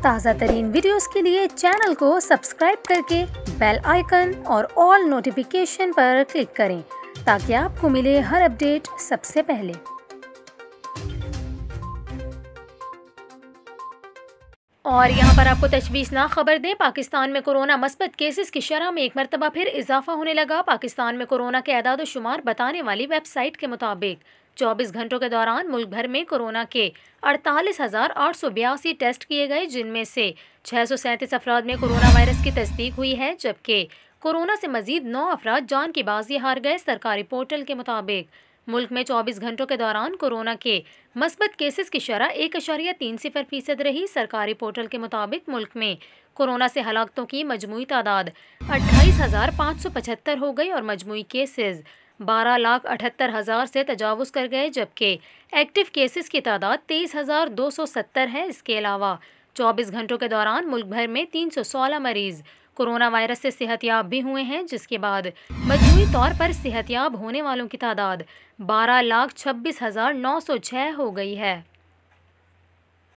ताज़ा तरीन वीडियोस के लिए चैनल को सब्सक्राइब करके बेल आइकन और ऑल नोटिफिकेशन पर क्लिक करें ताकि आपको मिले हर अपडेट सबसे पहले। और यहाँ पर आपको तशवीशनाक खबर दें, पाकिस्तान में कोरोना मस्बत केसेस की शरह में एक मरतबा फिर इजाफा होने लगा। पाकिस्तान में कोरोना के अदाद व शुमार बताने वाली वेबसाइट के मुताबिक 24 घंटों के दौरान मुल्क भर में कोरोना के 48,882 टेस्ट किए गए, जिनमें से 637 अफराद में कोरोना वायरस की तस्दीक हुई है, जबकि कोरोना से मजीद 9 अफराद जान की बाजी हार गए। सरकारी पोर्टल के मुताबिक मुल्क में 24 घंटों के दौरान कोरोना के मस्बत केसेस की शरह 1.30% रही। सरकारी पोर्टल के मुताबिक मुल्क में कोरोना से हलाकतों की मजमूई तादाद 28,575 हो गई और मजमूई केसेस 12,78,000 से तजावुज़ कर गए, जबकि एक्टिव केसेस की तादाद 23,270 है। इसके अलावा 24 घंटों के दौरान मुल्क भर में 316 मरीज़ कोरोना वायरस से सेहतयाब भी हुए हैं, जिसके बाद मजमूई तौर पर सेहतयाब होने वालों की तादाद 12,26,906 हो गई है।